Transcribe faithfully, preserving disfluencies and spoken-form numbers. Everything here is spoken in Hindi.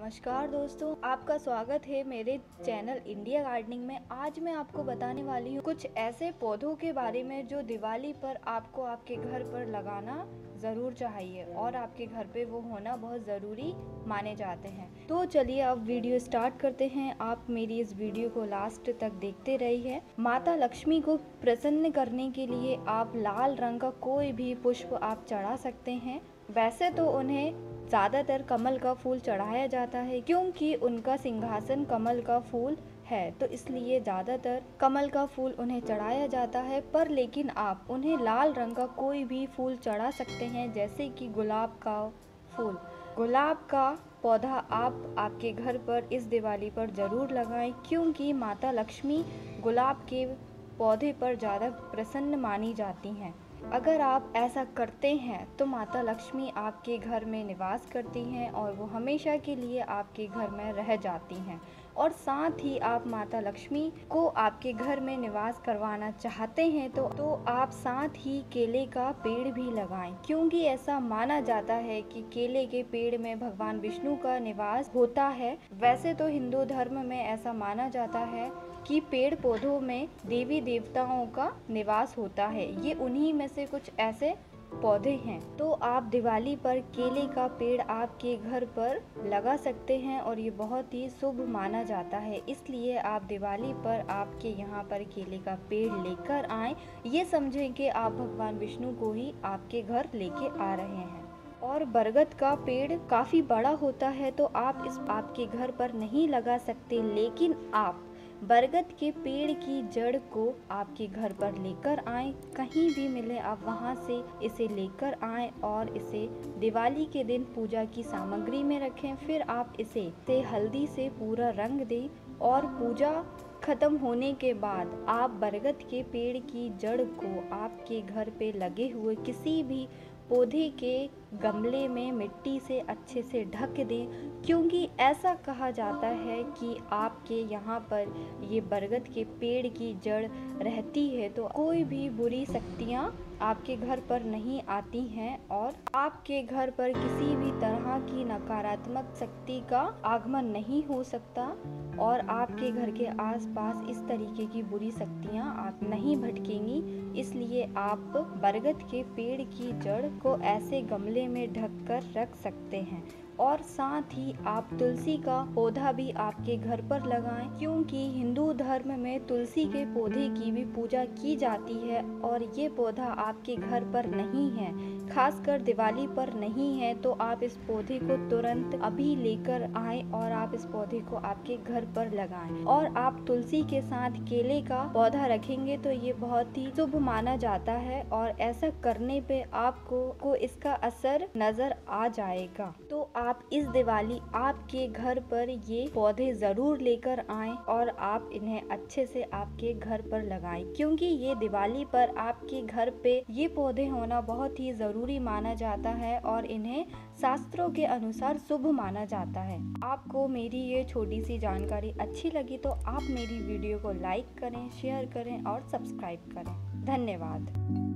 नमस्कार दोस्तों, आपका स्वागत है मेरे चैनल इंडिया गार्डनिंग में। आज मैं आपको बताने वाली हूँ कुछ ऐसे पौधों के बारे में जो दिवाली पर आपको आपके घर पर लगाना ज़रूर चाहिए और आपके घर पे वो होना बहुत ज़रूरी माने जाते हैं। तो चलिए अब वीडियो स्टार्ट करते हैं। आप मेरी इस वीडियो को लास्ट तक देखते रहिए। माता लक्ष्मी को प्रसन्न करने के लिए आप लाल रंग का कोई भी पुष्प आप चढ़ा सकते हैं। वैसे तो उन्हें ज़्यादातर कमल का फूल चढ़ाया जाता है क्योंकि उनका सिंहासन कमल का फूल है, तो इसलिए ज़्यादातर कमल का फूल उन्हें चढ़ाया जाता है। पर लेकिन आप उन्हें लाल रंग का कोई भी फूल चढ़ा सकते हैं, जैसे कि गुलाब का फूल। गुलाब का पौधा आप आपके घर पर इस दिवाली पर ज़रूर लगाएं क्योंकि माता लक्ष्मी गुलाब के पौधे पर ज़्यादा प्रसन्न मानी जाती हैं। अगर आप ऐसा करते हैं तो माता लक्ष्मी आपके घर में निवास करती हैं और वो हमेशा के लिए आपके घर में रह जाती हैं। और साथ ही आप माता लक्ष्मी को आपके घर में निवास करवाना चाहते हैं तो तो आप साथ ही केले का पेड़ भी लगाएं क्योंकि ऐसा माना जाता है कि केले के पेड़ में भगवान विष्णु का निवास होता है। वैसे तो हिंदू धर्म में ऐसा माना जाता है कि पेड़ पौधों में देवी देवताओं का निवास होता है। ये उन्हीं में से कुछ ऐसे पौधे हैं। तो आप दिवाली पर केले का पेड़ आपके घर पर लगा सकते हैं और ये बहुत ही शुभ माना जाता है। इसलिए आप दिवाली पर आपके यहाँ पर केले का पेड़ लेकर आएं। ये समझें कि आप भगवान विष्णु को ही आपके घर लेके आ रहे हैं। और बरगद का पेड़ काफ़ी बड़ा होता है तो आप इस आपके घर पर नहीं लगा सकते, लेकिन आप बरगद के पेड़ की जड़ को आपके घर पर लेकर आएं। कहीं भी मिले आप वहां से इसे लेकर आएं और इसे दिवाली के दिन पूजा की सामग्री में रखें। फिर आप इसे से हल्दी से पूरा रंग दें और पूजा खत्म होने के बाद आप बरगद के पेड़ की जड़ को आपके घर पे लगे हुए किसी भी पौधे के गमले में मिट्टी से अच्छे से ढक दें क्योंकि ऐसा कहा जाता है कि आपके यहाँ पर ये बरगद के पेड़ की जड़ रहती है तो कोई भी बुरी शक्तियाँ आपके घर पर नहीं आती हैं और आपके घर पर किसी भी तरह की नकारात्मक शक्ति का आगमन नहीं हो सकता और आपके घर के आसपास इस तरीके की बुरी शक्तियाँ आप नहीं भटकेंगी। इसलिए आप बरगद के पेड़ की जड़ को ऐसे गमले में ढककर रख सकते हैं। और साथ ही आप तुलसी का पौधा भी आपके घर पर लगाएं क्योंकि हिंदू धर्म में तुलसी के पौधे की भी पूजा की जाती है और ये पौधा आपके घर पर नहीं है, खासकर दिवाली पर नहीं है, तो आप इस पौधे को तुरंत अभी लेकर आएं और आप इस पौधे को आपके घर पर लगाएं। और आप तुलसी के साथ केले का पौधा रखेंगे तो ये बहुत ही शुभ माना जाता है और ऐसा करने पे आपको को इसका असर नजर आ जाएगा। तो आप इस दिवाली आपके घर पर ये पौधे जरूर लेकर आएं और आप इन्हें अच्छे से आपके घर पर लगाएं क्योंकि ये दिवाली पर आपके घर पे ये पौधे होना बहुत ही जरूरी माना जाता है और इन्हें शास्त्रों के अनुसार शुभ माना जाता है। आपको मेरी ये छोटी सी जानकारी अच्छी लगी तो आप मेरी वीडियो को लाइक करें, शेयर करें और सब्सक्राइब करें। धन्यवाद।